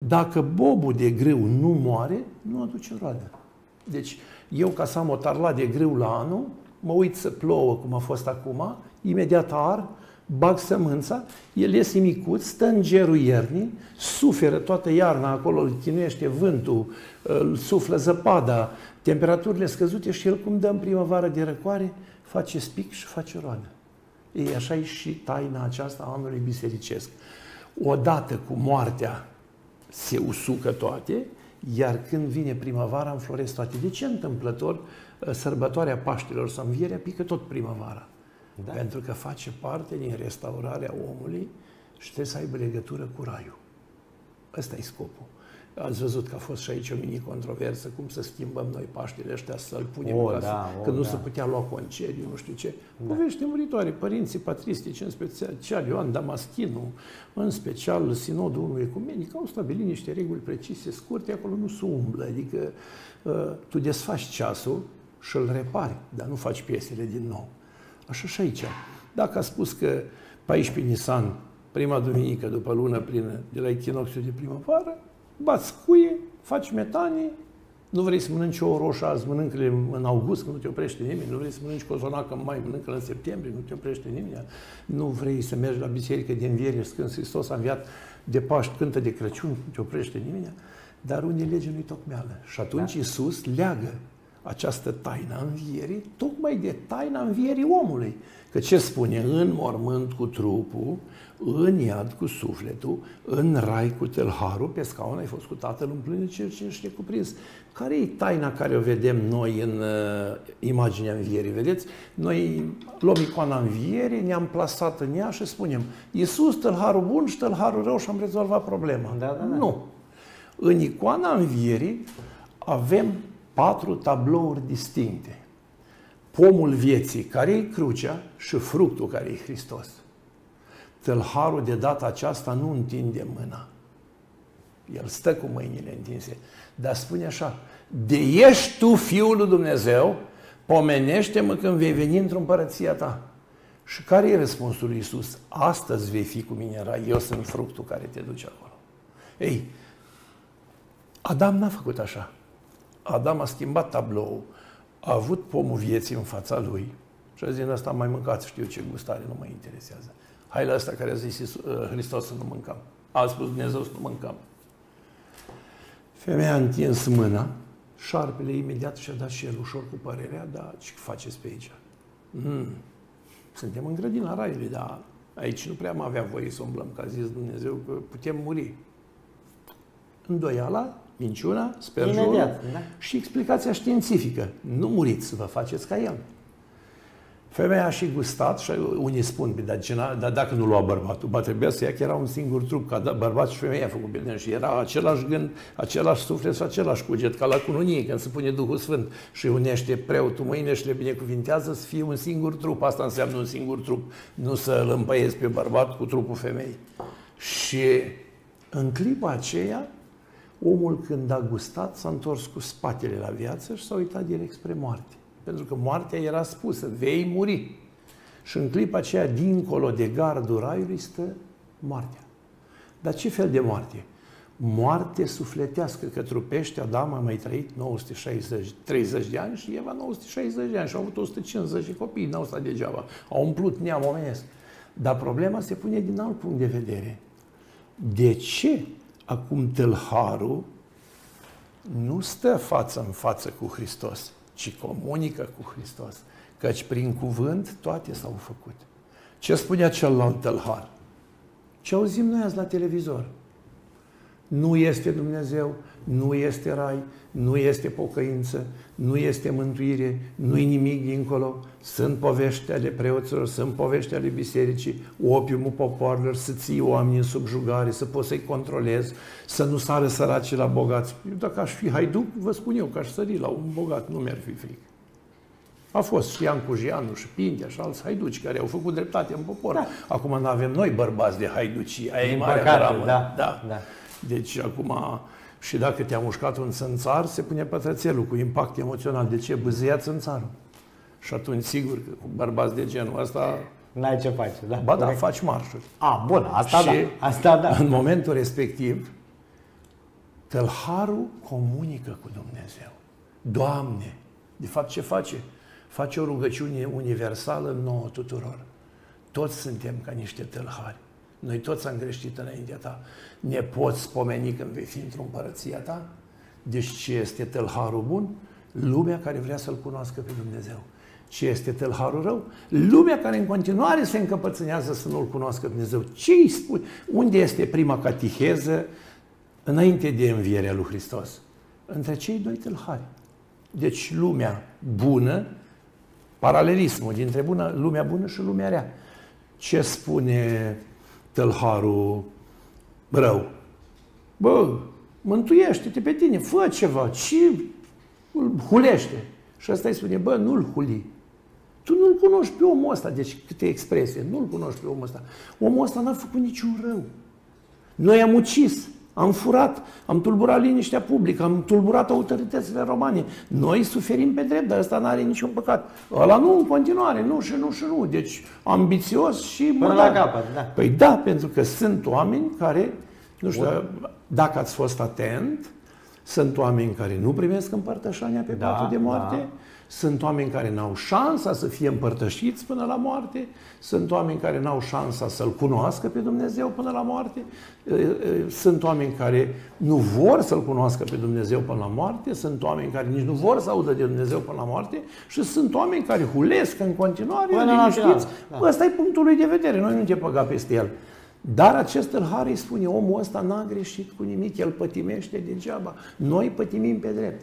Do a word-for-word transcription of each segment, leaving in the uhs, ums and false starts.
Dacă bobul de grâu nu moare, nu aduce roadă. Deci, eu ca să am o tarla de grâu la anul, mă uit să plouă, cum a fost acum, imediat ar, bag sămânța, el iese micuț, stă în gerul iernii, suferă toată iarna acolo, îl chinuiește vântul, îl suflă zăpada, temperaturile scăzute și el, cum dă în primăvară de răcoare, face spic și face roadă. Ei, așa e și taina aceasta a anului bisericesc. Odată cu moartea se usucă toate, iar când vine primăvara, înfloresc toate. De ce întâmplător sărbătoarea Paștilor sau Învierea pică tot primăvara? Da. Pentru că face parte din restaurarea omului și trebuie să aibă legătură cu raiul. Ăsta e scopul. Ați văzut că a fost și aici o mini-controversă, cum să schimbăm noi Paștile ăștia, să-l punem o, ca da, să, o, că nu da. se putea lua concediu, nu știu ce. Da. Povești înmuritoare, părinții patristici, în special Ioan Damaschinu, în special Sinodul Unului Ecumenic, au stabilit niște reguli precise, scurte, acolo nu se umblă, adică uh, tu desfaci ceasul și îl repari, dar nu faci piesele din nou. Așa și aici. Dacă a spus că paisprezece Nisan, prima duminică după lună plină de la echinoxiul de primăvară, bați cuie, faci metanie, nu vrei să mănânci o roșă azi, mănâncă-le în august, că nu te oprește nimeni, nu vrei să mănânci cozonacă în mai, mănâncă în septembrie, nu te oprește nimeni, nu vrei să mergi la biserică de înviere și când Hristos a înviat de Paști, cântă de Crăciun, nu te oprește nimeni, dar unii lege nu-i tocmeală. Și atunci da. Iisus leagă această taină a învierii, tocmai de taina învierii omului. Că ce spune? În mormânt cu trupul, în iad cu sufletul, în rai cu tâlharul, pe scaun ai fost cu Tatăl în plină cer și ești cuprins. Care e taina care o vedem noi în uh, imaginea învierii? Vedeți? Noi luăm icoana învierii, ne-am plasat în ea și spunem Iisus, tâlharul bun și tâlharul rău și am rezolvat problema. Da, da, da. Nu. În icoana învierii avem patru tablouri distincte. Pomul vieții, care e crucea, și fructul, care e Hristos. Tâlharul de data aceasta nu întinde mâna. El stă cu mâinile întinse. Dar spune așa, de ești tu Fiul lui Dumnezeu, pomenește-mă când vei veni într-o împărăția ta. Și care e răspunsul lui Iisus? Astăzi vei fi cu mine în rai, eu sunt fructul care te duce acolo. Ei, Adam n-a făcut așa. Adam a schimbat tabloul, a avut pomul vieții în fața lui și a zis, din ăsta mai mâncați, știu ce gustare, nu mă interesează. Hai la ăsta care a zis Hristos să nu mâncăm. A spus Dumnezeu să nu mâncăm. Femeia a întins mâna, șarpele imediat și-a dat și el ușor cu părerea, dar ce faceți pe aici? Mm. Suntem în grădina raiului, dar aici nu prea am avea voie să umblăm, că a zis Dumnezeu că putem muri. Îndoiala, minciuna, sperjurul da? Și explicația științifică. Nu muriți, vă faceți ca el. Femeia a și gustat și unii spun, dar, dar dacă nu lua bărbatul, ba trebuia să ia că era un singur trup, ca bărbat și femeia a făcut bine și era același gând, același suflet și același cuget, ca la cununie, când se pune Duhul Sfânt și unește preotul mâine și le binecuvintează să fie un singur trup. Asta înseamnă un singur trup, nu să îl împăiezi pe bărbat cu trupul femeii. Și în clipa aceea, omul când a gustat s-a întors cu spatele la viață și s-a uitat direct spre moarte. Pentru că moartea era spusă, vei muri. Și în clipa aceea, dincolo de gardul raiului, stă moartea. Dar ce fel de moarte? Moarte sufletească, că trupește Adam a mai trăit nouă sute șaizeci, treizeci de ani și Eva nouă sute șaizeci de ani și au avut o sută cincizeci de copii, n-au stat degeaba. Au umplut neam omenesc. Dar problema se pune din alt punct de vedere. De ce acum tâlharul nu stă față în față cu Hristos, ci comunică cu Hristos? Căci prin cuvânt toate s-au făcut. Ce spunea celălalt tâlhar? Ce auzim noi azi la televizor? Nu este Dumnezeu, nu este rai, nu este pocăință, nu este mântuire, nu-i nimic dincolo. Sunt povești ale preoților, sunt povești ale bisericii, opiumul popoarelor, să ții oamenii în subjugare, să poți să-i controlezi, să nu sară săracii la bogați. Eu dacă aș fi haiduc, vă spun eu că aș sări la un bogat, nu mi-ar fi frică. A fost și Ian Cujianu și Pintea și alți haiduci care au făcut dreptate în popor. Da. Acum nu avem noi bărbați de haiduci. Aia e marea dramă. Da, da. Da. Deci acum, și dacă te-a mușcat un țânțar, se pune pătrățelul cu impact emoțional. De ce? Bâzâia țânțarul. Și atunci, sigur că cu bărbați de genul ăsta... N-ai ce face, da? Ba da, faci marșuri. A, bun, asta și da. Asta da. în momentul respectiv, Tălharul comunică cu Dumnezeu. Doamne! De fapt, ce face? Face o rugăciune universală nouă tuturor. Toți suntem ca niște tălhari. Noi toți am greșit înaintea ta. Ne poți spomeni când vei fi într-o împărăția ta? Deci ce este tălharul bun? Lumea care vrea să-L cunoască pe Dumnezeu. Ce este tălharul rău? Lumea care în continuare se încăpățânează să nu-L cunoască Dumnezeu. Ce îi spune? Unde este prima catiheză înainte de învierea lui Hristos? Între cei doi tălhari. Deci lumea bună, paralelismul dintre bună, lumea bună și lumea rea. Ce spune tălharul rău? Bă, mântuiește-te pe tine, fă ceva, ce îl hulește? Și ăsta îi spune, bă, nu-l huli. Tu nu-l cunoști pe omul ăsta, deci câte expresie, nu-l cunoști pe omul ăsta. Omul ăsta n-a făcut niciun rău. Noi am ucis, am furat, am tulburat liniștea publică, am tulburat autoritățile romane. Noi suferim pe drept, dar ăsta n-are niciun păcat. Ăla nu, în continuare, nu și nu și nu. Deci ambițios și până la capăt, da. Păi da, pentru că sunt oameni care, nu știu, Bun. dacă ați fost atent, sunt oameni care nu primesc împărtășania pe da, patul de moarte, da. Sunt oameni care n-au șansa să fie împărtășiți până la moarte, sunt oameni care n-au șansa să-L cunoască pe Dumnezeu până la moarte, sunt oameni care nu vor să-L cunoască pe Dumnezeu până la moarte, sunt oameni care nici nu vor să audă de Dumnezeu până la moarte și sunt oameni care hulesc în continuare, liniștiți. Da. Ăsta e punctul lui de vedere, noi nu te păga peste el. Dar acest tâlhar îi spune, omul ăsta n-a greșit cu nimic, el pătimește degeaba. Noi pătimim pe drept.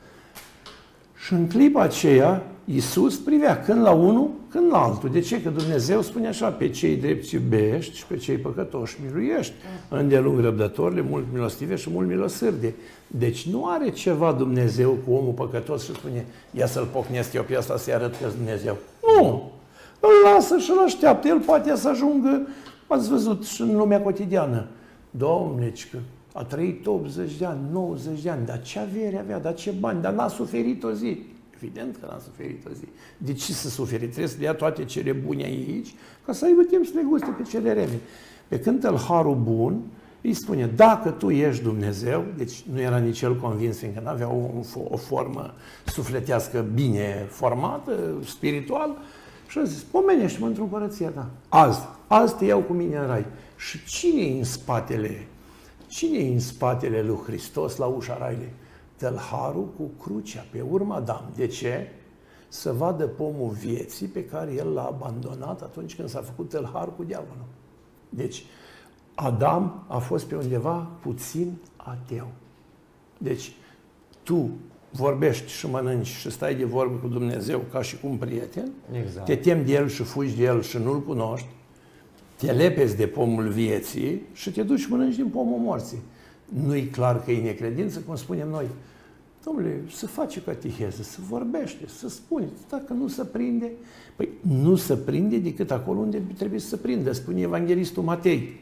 Și în clipa aceea, Iisus privea când la unul, când la altul. De ce? Că Dumnezeu spune așa, pe cei drepți iubești și pe cei păcătoși miluiești. Îndelung răbdătorile, mult milostive și mult milosârde. Deci nu are ceva Dumnezeu cu omul păcătos și spune, ia să-l pocnesc eu pe asta să-i arăt că Dumnezeu. Nu! Îl lasă și îl așteaptă. El poate să ajungă, ați văzut și în lumea cotidiană. Dom'le, că a trăit optzeci de ani, nouăzeci de ani, dar ce avere avea, dar ce bani, dar n-a suferit o zi. Evident că n-a suferit o zi. De ce să suferi? Trebuie să dea toate cele bune aici, ca să aibă timp să le guste pe cele rele. Pe când tălharul bun îi spune, dacă tu ești Dumnezeu, deci nu era nici el convins, fiindcă nu avea o, o formă sufletească bine formată, spiritual, și a zis, pomenește-mă într-o împărăție ta. Azi, azi te iau cu mine în rai. Și cine e în spatele Cine e în spatele lui Hristos la ușa raiului? Tălharul cu crucea, pe urma Adam. De ce? Să vadă pomul vieții pe care el l-a abandonat atunci când s-a făcut tălhar cu diavolul. Deci, Adam a fost pe undeva puțin ateu. Deci, tu vorbești și mănânci și stai de vorbă cu Dumnezeu ca și cu un prieten, exact. Te temi de el și fugi de el și nu-l cunoști, te lepezi de pomul vieții și te duci și mănânci din pomul morții. Nu-i clar că e necredință, cum spunem noi. Dom'le, să face catiheză, să vorbește, să spune. Dacă nu se prinde, păi nu se prinde decât acolo unde trebuie să se prindă, spune Evanghelistul Matei.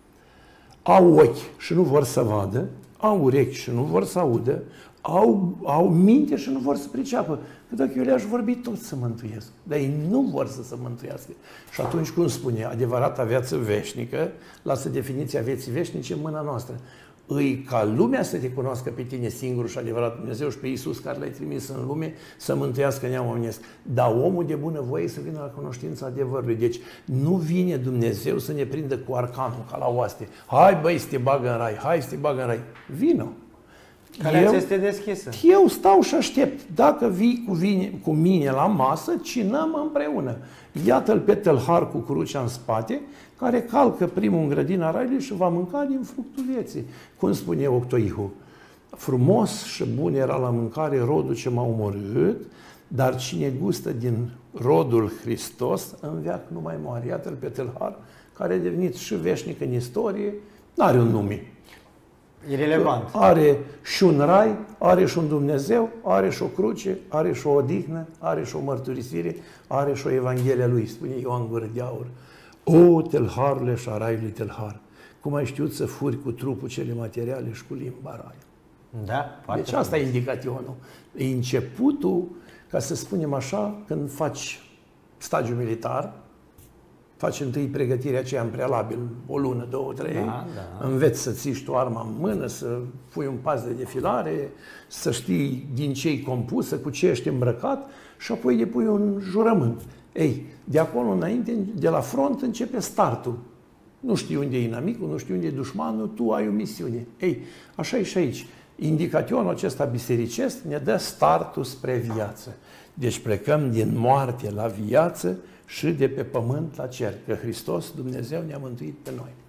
Au ochi și nu vor să vadă, au urechi și nu vor să audă, au, au minte și nu vor să priceapă. Că dacă eu le-aș vorbi, toți să mântuiesc. Dar ei nu vor să se mântuiască. Și atunci, cum spune, adevărata viață veșnică, lasă definiția vieții veșnice în mâna noastră. Îi ca lumea să te cunoască pe tine singur și adevărat Dumnezeu și pe Iisus care l-ai trimis în lume să mântuiască neamul omenesc. Dar omul de bună voie să vină la cunoștința adevărului. Deci nu vine Dumnezeu să ne prindă cu arcanul ca la oaste. Hai băi să te bagă în rai, hai să te bagă în rai. Vină! Calea este deschisă. Eu stau și aștept. Dacă vii cu, vine, cu mine la masă, cinăm împreună. Iată-l pe tălhar cu crucea în spate, care calcă primul în grădina raiului și va mânca din fructul vieții. Cum spune Octoihu, frumos și bun era la mâncare rodul ce m-a omorât, dar cine gustă din rodul Hristos, în veac nu mai moare. Iată-l pe tălhar, care a devenit și veșnic în istorie, n-are un nume. Irelevant. Are și un rai, are și un Dumnezeu, are și o cruce, are și o odihnă, are și o mărturisire, are și o Evanghelia lui, spune Ioan Gură de Aur. O, tălharule și a raiului tălhar, cum ai știut să furi cu trupul cele materiale și cu limba raiului. Da, deci asta e indicaționul. E începutul, ca să spunem așa, când faci stagiul militar, Faci întâi pregătirea aceea în prealabil, o lună, două, trei, da, da. Înveți să ții tu arma în mână, să pui un pas de defilare, să știi din ce e compusă, cu ce ești îmbrăcat și apoi depui un jurământ. Ei, de acolo înainte, de la front, începe startul. Nu știi unde e inamicul, nu știi unde e dușmanul, tu ai o misiune. Ei, așa e și aici. Indicaționul acesta bisericesc ne dă startul spre viață. Deci plecăm din moarte la viață și de pe pământ la cer. Că Hristos, Dumnezeu, ne-a mântuit pe noi.